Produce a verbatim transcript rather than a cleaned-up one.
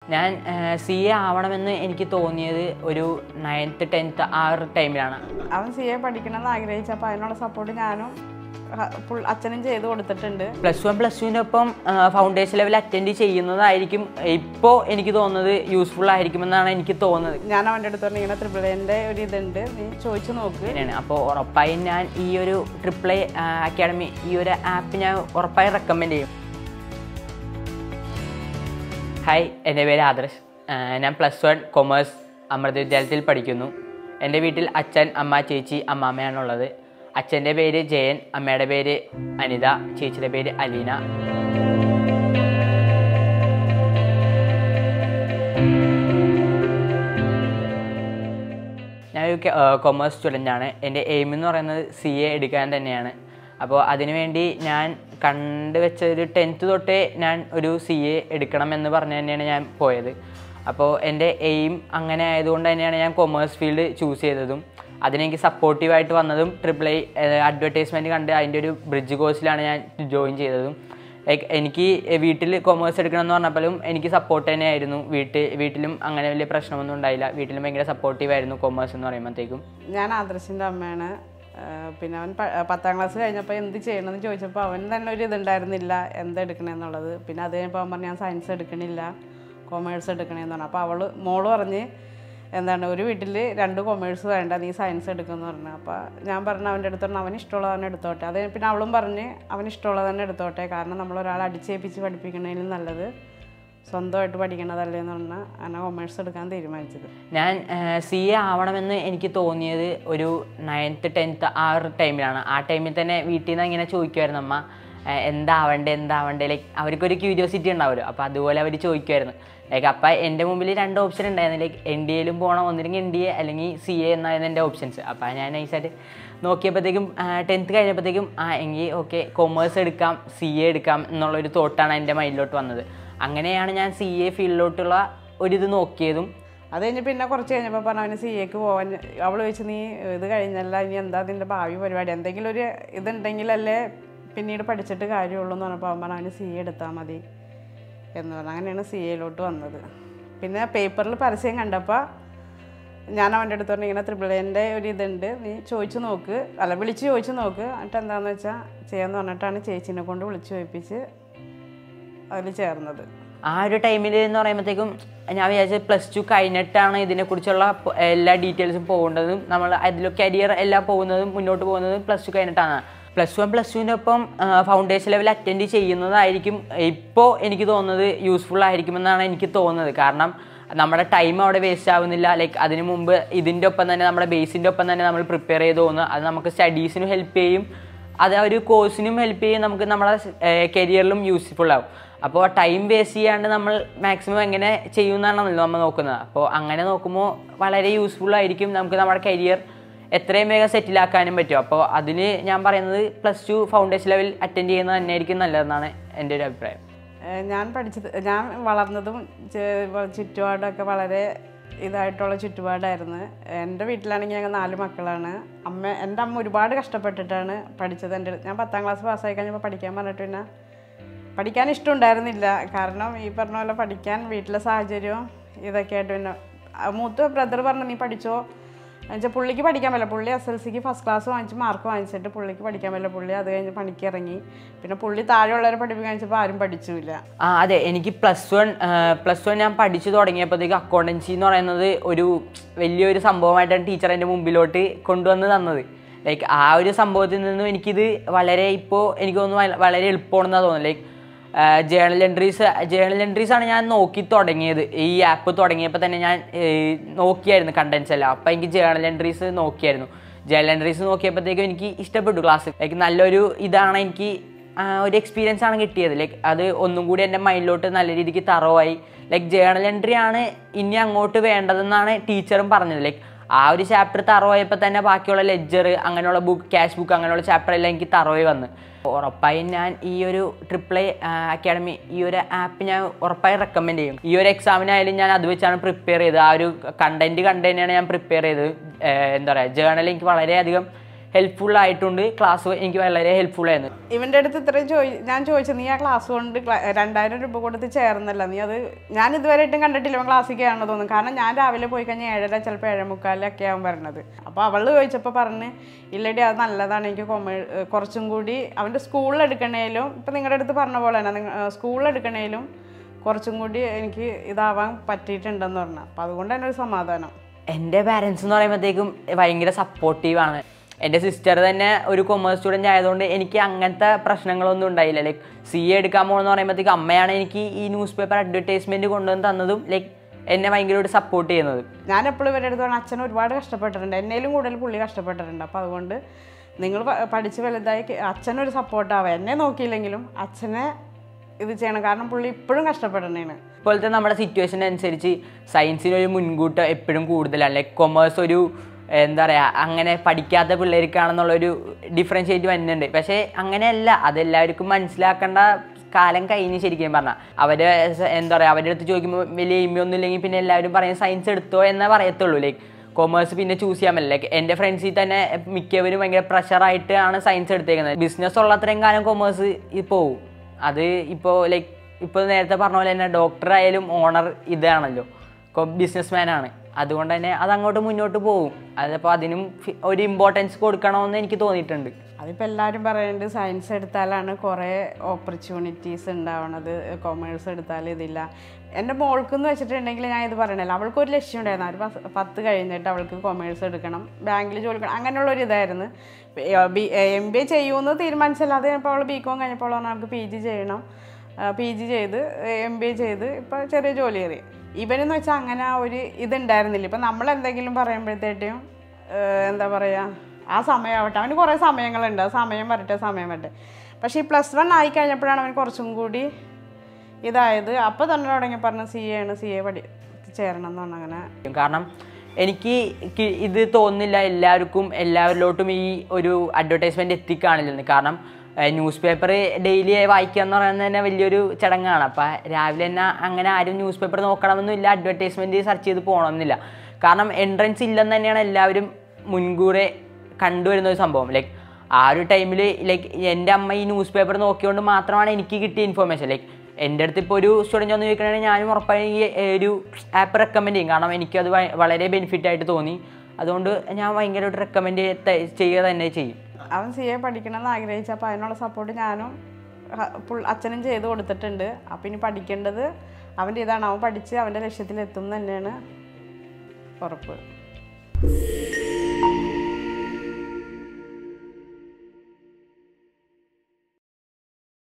ഞാൻ C A ആവണമെന്ന് എനിക്ക് തോന്നിയത് ഒരു നയൻത്ത് ടെൻത്ത് ആ ഒരു ടൈമിലാണ്. അവൻ സി എ പഠിക്കണമെന്ന് ആഗ്രഹിച്ചപ്പോൾ അതിനുള്ള സപ്പോർട്ട് ഞാനും അച്ഛനും ചെയ്ത് കൊടുത്തിട്ടുണ്ട്. പ്ലസ് വൺ പ്ലസ് ടുവിനൊപ്പം ഫൗണ്ടേഷൻ ലെവൽ അറ്റൻഡ് ചെയ്യുന്നതായിരിക്കും ഇപ്പോൾ എനിക്ക് തോന്നുന്നത് യൂസ്ഫുൾ ആയിരിക്കുമെന്നാണ് എനിക്ക് തോന്നുന്നത്. ഞാൻ അവൻ്റെ അടുത്ത് പറഞ്ഞ ഇങ്ങനെ ട്രിപ്പിൾ എൻ്റെ ഒരു ഇതുണ്ട്, നീ ചോദിച്ചു നോക്ക്. അപ്പോൾ ഉറപ്പായും ഞാൻ ഈ ഒരു ട്രിപ്പിൾ എ അക്കാഡമി ഈ ഒരു ആപ്പ് ഞാൻ ഉറപ്പായും റെക്കമെൻഡ് ചെയ്യും. ഹായ്, എൻ്റെ പേര് ആദർശ്. ഞാൻ പ്ലസ് വൺ കൊമേഴ്സ് അമൃത വിദ്യാലയത്തിൽ പഠിക്കുന്നു. എൻ്റെ വീട്ടിൽ അച്ഛൻ, അമ്മ, ചേച്ചി, അമ്മാമ്മയാണുള്ളത്. അച്ഛൻ്റെ പേര് ജയൻ, അമ്മയുടെ പേര് അനിത, ചേച്ചിയുടെ പേര് അലീന. ഞാനൊരു കൊമേഴ്സ് സ്റ്റുഡൻ്റാണ്. എൻ്റെ എയിം എന്ന് പറയുന്നത് സി എ എടുക്കാൻ തന്നെയാണ്. അപ്പോൾ അതിനുവേണ്ടി ഞാൻ കണ്ടുവെച്ച ഒരു ടെൻത്ത് തൊട്ടേ ഞാൻ ഒരു സി എ എടുക്കണം എന്ന് പറഞ്ഞ് തന്നെയാണ് ഞാൻ പോയത്. അപ്പോൾ എൻ്റെ എയിം അങ്ങനെ ആയതുകൊണ്ട് തന്നെയാണ് ഞാൻ കൊമേഴ്സ് ഫീൽഡ് ചൂസ് ചെയ്തതും അതിനെനിക്ക് സപ്പോർട്ടീവായിട്ട് വന്നതും ട്രിപ്പിൾ ഐ അഡ്വർടൈസ്മെൻറ്റ് കണ്ട് അതിൻ്റെ ഒരു ബ്രിഡ്ജ് കോഴ്സിലാണ് ഞാൻ ജോയിൻ ചെയ്തതും. ലൈക്ക് എനിക്ക് വീട്ടിൽ കൊമേഴ്സ് എടുക്കണം എന്ന് പറഞ്ഞപ്പോഴും എനിക്ക് സപ്പോർട്ട് തന്നെയായിരുന്നു. വീട്ടിൽ വീട്ടിലും അങ്ങനെ വലിയ പ്രശ്നമൊന്നും ഉണ്ടായില്ല. വീട്ടിലും ഭയങ്കര സപ്പോർട്ടീവായിരുന്നു കൊമേഴ്സ് എന്ന് പറയുമ്പോഴത്തേക്കും. ഞാൻ ആദർശിൻ്റെ അമ്മയാണ്. പിന്നെ അവൻ പത്താം ക്ലാസ് കഴിഞ്ഞപ്പോൾ എന്ത് ചെയ്യണമെന്ന് ചോദിച്ചപ്പോൾ അവൻ തന്നെ ഒരു ഇതുണ്ടായിരുന്നില്ല എന്തെടുക്കണമെന്നുള്ളത്. പിന്നെ അത് കഴിഞ്ഞപ്പോൾ അവൻ പറഞ്ഞു ഞാൻ സയൻസ് എടുക്കണില്ല, കൊമേഴ്സ് എടുക്കണമെന്ന് പറഞ്ഞു. അപ്പോൾ അവൾ മോള് പറഞ്ഞ് എന്താണ് ഒരു വീട്ടിൽ രണ്ട് കൊമേഴ്സ് വേണ്ട, നീ സയൻസ് എടുക്കുമെന്ന് പറഞ്ഞു. അപ്പോൾ ഞാൻ പറഞ്ഞു അവൻ്റെ അടുത്ത് പറഞ്ഞു അവന് ഇഷ്ടമുള്ളത് തന്നെ എടുത്തോട്ടെ. അത് പിന്നെ അവളും പറഞ്ഞ് അവന് ഇഷ്ടമുള്ളത് തന്നെ എടുത്തോട്ടെ, കാരണം നമ്മളൊരാൾ അടിച്ചേൽപ്പിച്ച് പഠിപ്പിക്കണതിലും നല്ലത് സ്വന്തമായിട്ട് പഠിക്കണതല്ലേന്ന് പറഞ്ഞാൽ അങ്ങനെ കൊമേഴ്സ് എടുക്കാൻ തീരുമാനിച്ചത്. ഞാൻ സി എ ആവണമെന്ന് എനിക്ക് തോന്നിയത് ഒരു നയൻത്ത് ടെൻത്ത് ആ ഒരു ടൈമിലാണ്. ആ ടൈമിൽ തന്നെ വീട്ടിൽ നിന്ന് ഇങ്ങനെ ചോദിക്കുമായിരുന്നു അമ്മ എന്താവണ്ടേ എന്താവണ്ടേ ലൈക്ക് അവർക്കൊരു ക്യൂരിയോസിറ്റി ഉണ്ടാവുമല്ലോ. അപ്പോൾ അതുപോലെ അവർ ചോദിക്കുമായിരുന്നു. ലൈക്ക് അപ്പം എൻ്റെ മുമ്പിൽ രണ്ട് ഓപ്ഷൻ ഉണ്ടായിരുന്നു. ലൈക്ക് എൻ ഡി എയിലും പോകണം, ഒന്നില്ലെങ്കിൽ എൻ ഡി എ അല്ലെങ്കിൽ സി എ എന്നായിരുന്നു എൻ്റെ ഓപ്ഷൻസ്. അപ്പോൾ ഞാൻ നൈസായിട്ട് നോക്കിയപ്പോഴത്തേക്കും ടെൻത്ത് കഴിഞ്ഞപ്പോഴത്തേക്കും ആ എങ്കിൽ ഓക്കെ കൊമേഴ്സ് എടുക്കാം, സി എ എടുക്കാം എന്നുള്ളൊരു തോട്ടാണ് എൻ്റെ മൈൻഡിലോട്ട് വന്നത്. അങ്ങനെയാണ് ഞാൻ സി എ ഫീൽഡിലോട്ടുള്ള ഒരിത് നോക്കിയതും. അത് കഴിഞ്ഞ് പിന്നെ കുറച്ച് കഴിഞ്ഞപ്പോൾ പറഞ്ഞു അവന് സി എക്ക് പോകാൻ. അവൾ ചോദിച്ചു നീ ഇത് കഴിഞ്ഞല്ല, ഇനി എന്താ നിൻ്റെ ഭാവി പരിപാടി, എന്തെങ്കിലും ഒരു ഇതുണ്ടെങ്കിലല്ലേ പിന്നീട് പഠിച്ചിട്ട് കാര്യമുള്ളൂ എന്ന് പറഞ്ഞപ്പോൾ അവൻ പറഞ്ഞു അവന് സി എ എടുത്താൽ മതി എന്ന് പറഞ്ഞു. അങ്ങനെയാണ് സി എയിലോട്ട് വന്നത്. പിന്നെ പേപ്പറിൽ പരസ്യം കണ്ടപ്പോൾ ഞാൻ അവൻ്റെ അടുത്ത് പറഞ്ഞു ഇങ്ങനെ ട്രിപ്പിൾ എൻ്റെ ഒരു ഇതുണ്ട്, നീ ചോദിച്ചു നോക്ക്, അല്ല വിളിച്ച് ചോദിച്ചു നോക്ക്, എന്നിട്ട് എന്താണെന്ന് വെച്ചാൽ ചെയ്യാമെന്ന് പറഞ്ഞിട്ടാണ് ചേച്ചീനെ കൊണ്ട് വിളിച്ച് ചോദിപ്പിച്ച് അതിൽ ചേർന്നത്. ആ ഒരു ടൈമിൽ എന്ന് പറയുമ്പോഴത്തേക്കും ഞാൻ വിചാരിച്ചത് പ്ലസ് ടു കഴിഞ്ഞിട്ടാണ് ഇതിനെക്കുറിച്ചുള്ള എല്ലാ ഡീറ്റെയിൽസും പോകേണ്ടതും നമ്മൾ അതിൽ കരിയർ എല്ലാം പോകുന്നതും മുന്നോട്ട് പോകുന്നതും പ്ലസ് ടു കഴിഞ്ഞിട്ടാണ്. പ്ലസ് വൺ പ്ലസ് ടുവിനൊപ്പം ഫൗണ്ടേഷൻ ലെവൽ അറ്റൻഡ് ചെയ്യുന്നതായിരിക്കും ഇപ്പോൾ എനിക്ക് തോന്നുന്നത് യൂസ്ഫുൾ ആയിരിക്കുമെന്നാണ് എനിക്ക് തോന്നുന്നത്. കാരണം നമ്മുടെ ടൈം അവിടെ വേസ്റ്റ് ആവുന്നില്ല. ലൈക്ക് അതിന് മുമ്പ് ഇതിൻ്റെ ഒപ്പം തന്നെ നമ്മുടെ ബേസിൻ്റെ ഒപ്പം തന്നെ നമ്മൾ പ്രിപ്പയർ ചെയ്ത് പോകുന്നു. അത് നമുക്ക് സ്റ്റഡീസിനും ഹെൽപ്പ് ചെയ്യും, അത് ആ ഒരു കോഴ്സിനും ഹെൽപ്പ് ചെയ്യും, നമുക്ക് നമ്മുടെ കരിയറിലും യൂസ്ഫുൾ ആവും. അപ്പോൾ ടൈം വേസ്റ്റ് ചെയ്യാണ്ട് നമ്മൾ മാക്സിമം എങ്ങനെ ചെയ്യുമെന്നാണല്ലോ നമ്മൾ നോക്കുന്നത്. അപ്പോൾ അങ്ങനെ നോക്കുമ്പോൾ വളരെ യൂസ്ഫുൾ ആയിരിക്കും, നമുക്ക് നമ്മുടെ കരിയർ എത്രയും വേഗം സെറ്റിലാക്കാനും പറ്റും. അപ്പോൾ അതിന് ഞാൻ പറയുന്നത് plus two foundation level attend ചെയ്യുന്നത് തന്നെയായിരിക്കും നല്ലതെന്നാണ് എൻ്റെ ഒരു അഭിപ്രായം. ഞാൻ പഠിച്ചത് ഞാൻ വളർന്നതും ചുറ്റുപാടൊക്കെ വളരെ ഇതായിട്ടുള്ള ചുറ്റുപാടായിരുന്നു. എൻ്റെ വീട്ടിലാണെങ്കിൽ ഞങ്ങൾ നാല് മക്കളാണ്. അമ്മ എൻ്റെ അമ്മ ഒരുപാട് കഷ്ടപ്പെട്ടിട്ടാണ് പഠിച്ചത്. എൻ്റെ ഞാൻ പത്താം ക്ലാസ് പാസ്സായി കഴിഞ്ഞപ്പോൾ പഠിക്കാൻ പറഞ്ഞിട്ട് പിന്നെ പഠിക്കാൻ ഇഷ്ടമുണ്ടായിരുന്നില്ല. കാരണം ഈ പറഞ്ഞ പോലെ പഠിക്കാൻ വീട്ടിലെ സാഹചര്യവും ഇതൊക്കെ ആയിട്ട് പിന്നെ മൂത്ത ബ്രദർ പറഞ്ഞു നീ പഠിച്ചോ എന്നുവെച്ചാൽ പുള്ളിക്ക് പഠിക്കാൻ പറ്റില്ല. പുള്ളി എസ് എൽ സിക്ക് ഫസ്റ്റ് ക്ലാസ് വാങ്ങിച്ച് മാർക്ക് വാങ്ങിച്ചിട്ട് പുള്ളിക്ക് പഠിക്കാൻ പറ്റില്ല. പുള്ളി അത് കഴിഞ്ഞ് പണിക്ക് ഇറങ്ങി. പിന്നെ പുള്ളി താഴെയുള്ളവരെ പഠിപ്പിക്കാൻ വെച്ചപ്പോൾ ആരും പഠിച്ചില്ല. ആ അതെ, എനിക്ക് പ്ലസ് വൺ പ്ലസ് വൺ ഞാൻ പഠിച്ചു തുടങ്ങിയപ്പോഴത്തേക്ക് അക്കൗണ്ടൻസി എന്ന് പറയുന്നത് ഒരു വലിയൊരു സംഭവമായിട്ടാണ് ടീച്ചർ എൻ്റെ മുമ്പിലോട്ട് കൊണ്ടുവന്ന് തന്നത്. ലൈക്ക് ആ ഒരു സംഭവത്തിൽ നിന്നും എനിക്കിത് വളരെ ഇപ്പോൾ എനിക്ക് തോന്നുന്നു വളരെ എളുപ്പമാണെന്നാണ് തോന്നുന്നത്. ലൈക്ക് ജേണൽ എൻട്രീസ് ജേണൽ എൻട്രീസാണ് ഞാൻ നോക്കി തുടങ്ങിയത്. ഈ ആപ്പ് തുടങ്ങിയപ്പോൾ തന്നെ ഞാൻ നോക്കിയായിരുന്നു കണ്ടൻസ് എല്ലാം. അപ്പോൾ എനിക്ക് ജേണൽ എൻട്രീസ് നോക്കിയായിരുന്നു. ജേണൽ എൻട്രീസ് നോക്കിയപ്പോഴത്തേക്കും എനിക്ക് ഇഷ്ടപ്പെട്ടു ക്ലാസ്. ലൈക്ക് നല്ലൊരു ഇതാണ്, എനിക്ക് ഒരു എക്സ്പീരിയൻസ് ആണ് കിട്ടിയത്. ലൈക്ക് അത് ഒന്നും കൂടി എൻ്റെ മൈൻഡിലോട്ട് നല്ല രീതിക്ക് തറവായി. ലൈക്ക് ജേണൽ എൻട്രി ആണ് ഇനി അങ്ങോട്ട് വേണ്ടതെന്നാണ് ടീച്ചറും പറഞ്ഞത്. ലൈക്ക് ആ ഒരു ചാപ്റ്റർ തറവായപ്പോൾ തന്നെ ബാക്കിയുള്ള ലെഡ്ജർ അങ്ങനെയുള്ള ബുക്ക് ക്യാഷ് ബുക്ക് അങ്ങനെയുള്ള ചാപ്റ്റർ എല്ലാം എനിക്ക് തറവായി വന്ന്. ഉറപ്പായും ഞാൻ ഈ ഒരു ട്രിപ്പിൾ എ അക്കാഡമി ഈ ഒരു ആപ്പ് ഞാൻ ഉറപ്പായും റെക്കമെൻഡ് ചെയ്യും. ഈ ഒരു എക്സാമിനായാലും ഞാൻ അത് വെച്ചാണ് പ്രിപ്പയർ ചെയ്തത്. ആ ഒരു കണ്ടൻറ്റ് കണ്ടു തന്നെയാണ് ഞാൻ പ്രിപ്പയർ ചെയ്തത്. എന്താ പറയുക, ജേണൽ എനിക്ക് വളരെയധികം ഹെൽപ്ഫുൾ ആയിട്ടുണ്ട്. ക്ലാസ് എനിക്ക് വളരെ ഹെൽപ്ഫുൾ ആയിരുന്നു. ഇവൻ്റെ അടുത്ത് ഇത്രയും ചോദി ഞാൻ ചോദിച്ചു, നീ ആ ക്ലാസ് കൊണ്ട് രണ്ടായിരം രൂപ കൊടുത്ത് ചേർന്നല്ല, നീ അത് ഞാൻ ഇതുവരെയായിട്ടും കണ്ടിട്ടില്ല അവൻ ക്ലാസ്സിൽ കയറണമെന്ന് തോന്നുന്നു. കാരണം ഞാൻ രാവിലെ പോയി കഴിഞ്ഞാൽ ഏഴര ചിലപ്പോൾ ഏഴേ മുക്കാലൊക്കെ ആവും വരണത്. അപ്പോൾ അവൾ ചോദിച്ചപ്പോൾ പറഞ്ഞ് ഇല്ലടി അത് നല്ലതാണ്, എനിക്ക് കൊമേ കുറച്ചും കൂടി അവൻ്റെ സ്കൂളിൽ എടുക്കണേലും ഇപ്പം നിങ്ങളുടെ അടുത്ത് പറഞ്ഞ പോലെ തന്നെ സ്കൂളിൽ എടുക്കണേലും കുറച്ചും കൂടി എനിക്ക് ഇതാവാൻ പറ്റിയിട്ടുണ്ടെന്ന് പറഞ്ഞാൽ. അപ്പോൾ അതുകൊണ്ട് തന്നെ ഒരു സമാധാനം. എൻ്റെ പാരൻസ് എന്ന് പറയുമ്പോഴത്തേക്കും ഭയങ്കര സപ്പോർട്ടീവാണ്. എൻ്റെ സിസ്റ്റർ തന്നെ ഒരു കൊമേഴ്സ് സ്റ്റുഡൻറ്റ് ആയതുകൊണ്ട് എനിക്ക് അങ്ങനത്തെ പ്രശ്നങ്ങളൊന്നും ഉണ്ടായില്ല. ലൈക്ക് സി എ എടുക്കാൻ പോകുമെന്ന് പറയുമ്പോഴത്തേക്കും അമ്മയാണ് എനിക്ക് ഈ ന്യൂസ് പേപ്പർ അഡ്വർടൈസ്മെൻറ്റ് കൊണ്ടുവന്ന് തന്നതും ലൈക്ക് എന്നെ ഭയങ്കരമായിട്ട് സപ്പോർട്ട് ചെയ്യുന്നത്. ഞാൻ എപ്പോഴും ഇവരുടെ അടുത്ത് പറഞ്ഞാൽ അച്ഛൻ ഒരുപാട് കഷ്ടപ്പെട്ടിട്ടുണ്ട്, എന്നേലും കൂടുതൽ പുള്ളി കഷ്ടപ്പെട്ടിട്ടുണ്ട്. അപ്പോൾ അതുകൊണ്ട് നിങ്ങൾ പഠിച്ച് വലുതായി അച്ഛനൊരു സപ്പോർട്ടാവുക, എന്നെ നോക്കിയില്ലെങ്കിലും അച്ഛനെ ഇത് ചെയ്യണം. കാരണം പുള്ളി ഇപ്പോഴും കഷ്ടപ്പെടണേണ്. ഇപ്പോഴത്തെ നമ്മുടെ സിറ്റുവേഷൻ അനുസരിച്ച് സയൻസിനൊരു മുൻകൂട്ടം എപ്പോഴും കൂടുതലാണ്. ലൈക്ക് കൊമേഴ്സ് ഒരു എന്താ പറയുക അങ്ങനെ പഠിക്കാത്ത പിള്ളേർക്കാണെന്നുള്ളൊരു ഡിഫറൻഷ്യേറ്റ് വരുന്നുണ്ട്. പക്ഷേ അങ്ങനെയല്ല, അതെല്ലാവർക്കും മനസ്സിലാക്കേണ്ട കാലം കഴിഞ്ഞ് ശരിക്കും പറഞ്ഞാൽ. അവർ എന്താ പറയുക അവരുടെ അടുത്ത് ചോദിക്കുമ്പോൾ വലിയ എയിമൊന്നും ഇല്ലെങ്കിൽ പിന്നെ എല്ലാവരും പറയും സയൻസ് എടുത്തോ എന്നേ പറയത്തുള്ളൂ. ലൈക്ക് കൊമേഴ്സ് പിന്നെ ചൂസ് ചെയ്യാൻ പറ്റില്ല. ലൈക്ക് എൻ്റെ ഫ്രണ്ട്സിൽ തന്നെ മിക്കവരും ഭയങ്കര പ്രഷറായിട്ടാണ് സയൻസ് എടുത്തേക്കുന്നത്. ബിസിനസ് ഉള്ള അത്രയും കാലം കൊമേഴ്സ് പോവും. അത് ഇപ്പോൾ ലൈക്ക് ഇപ്പോൾ നേരത്തെ പറഞ്ഞ പോലെ തന്നെ ഡോക്ടർ ആയാലും ഓണർ ഇതാണല്ലോ, ബിസിനസ് മാനാണ്. അതുകൊണ്ട് തന്നെ അതങ്ങോട്ട് മുന്നോട്ട് പോകും. അതിപ്പോൾ അതിനും ഒരു ഇമ്പോർട്ടൻസ് കൊടുക്കണമെന്ന് എനിക്ക് തോന്നിയിട്ടുണ്ട്. അതിപ്പോൾ എല്ലാവരും പറയുന്നുണ്ട് സയൻസ് എടുത്താലാണ് കുറേ ഓപ്പർച്യൂണിറ്റീസ് ഉണ്ടാവണത്, കൊമേഴ്സ് എടുത്താൽ ഇതില്ല. എൻ്റെ മോൾക്കെന്ന് വെച്ചിട്ടുണ്ടെങ്കിൽ ഞാൻ ഇത് പറയണല്ലോ, അവൾക്കൊരു ലക്ഷ്യം ഉണ്ടായിരുന്നു. ഒരു പത്ത് കഴിഞ്ഞിട്ട് അവൾക്ക് കൊമേഴ്സ് എടുക്കണം, ബാങ്കിൽ ജോലി എടുക്കണം, അങ്ങനെയുള്ളൊരു ഇതായിരുന്നു. ബി എം ബി എ ചെയ്യുമെന്ന് തീരുമാനിച്ചല്ല. അത് കഴിഞ്ഞപ്പോൾ അവൾ ബി കോം കഴിഞ്ഞപ്പോൾ പറഞ്ഞാൽ അവൾക്ക് പി ജി ചെയ്യണം. പി ജി ചെയ്ത് എം ബി എ ചെയ്ത് ഇപ്പോൾ ചെറിയ ജോലി കയറി. ഇവനെന്ന് വെച്ചാൽ അങ്ങനെ ആ ഒരു ഇതുണ്ടായിരുന്നില്ല. ഇപ്പം നമ്മളെന്തെങ്കിലും പറയുമ്പോഴത്തേക്കും എന്താ പറയുക ആ സമയമാവട്ടെ, അവന് കുറേ സമയങ്ങളുണ്ട്, ആ സമയം വരട്ടെ സമയം വരട്ടെ. പക്ഷേ ഈ പ്ലസ് വൺ ആയി കഴിഞ്ഞപ്പോഴാണ് അവന് കുറച്ചും കൂടി ഇതായത്. അപ്പോൾ തന്നെ തുടങ്ങി പറഞ്ഞ സി എ ആണ്, സി എ പഠി ചേരണം എന്ന് പറഞ്ഞാൽ അങ്ങനെ. കാരണം എനിക്ക് ഇത് തോന്നുന്നില്ല എല്ലാവർക്കും എല്ലാവരിലോട്ടും ഈ ഒരു അഡ്വർടൈസ്മെൻറ്റ് എത്തിക്കാണില്ലെന്ന്. കാരണം ന്യൂസ് പേപ്പർ ഡെയിലി വായിക്കുക എന്ന് പറയുന്നത് തന്നെ വലിയൊരു ചടങ്ങാണ്. അപ്പോൾ രാവിലെ തന്നെ അങ്ങനെ ആരും ന്യൂസ് പേപ്പർ നോക്കണമെന്നില്ല, അഡ്വർടൈസ്മെൻറ്റ് സെർച്ച് ചെയ്ത് പോകണമെന്നില്ല. കാരണം എൻട്രൻസ് ഇല്ലെന്ന് തന്നെയാണ് എല്ലാവരും മുൻകൂറെ കണ്ടുവരുന്ന ഒരു സംഭവം. ലൈക്ക് ആ ഒരു ടൈമിൽ ലൈക്ക് എൻ്റെ അമ്മ ഈ ന്യൂസ് പേപ്പർ നോക്കിക്കൊണ്ട് മാത്രമാണ് എനിക്ക് കിട്ടിയ ഇൻഫോർമേഷൻ. ലൈക്ക് എൻ്റെ അടുത്ത് ഇപ്പോൾ ഒരു സ്റ്റുഡൻറ്റ് ഒന്ന് ചോദിക്കണമെങ്കിൽ ഞാനും ഉറപ്പായും ഈ ഒരു ആപ്പ് റെക്കമെൻഡ് ചെയ്യും. കാരണം എനിക്കത് വളരെ ബെനിഫിറ്റായിട്ട് തോന്നി. അതുകൊണ്ട് ഞാൻ ഭയങ്കരമായിട്ട് റെക്കമെൻഡ് ചെയ്യുക തന്നെ ചെയ്യും. അവൻ സി എ പഠിക്കണമെന്ന് ആഗ്രഹിച്ചപ്പോൾ അതിനുള്ള സപ്പോർട്ട് ഞാനും അച്ഛനും ചെയ്ത് കൊടുത്തിട്ടുണ്ട്. അപ്പം ഇനി പഠിക്കേണ്ടത് അവൻ്റെ ഇതാണ്. അവൻ പഠിച്ച് അവൻ്റെ ലക്ഷ്യത്തിലെത്തും തന്നെയാണ് ഉറപ്പ്.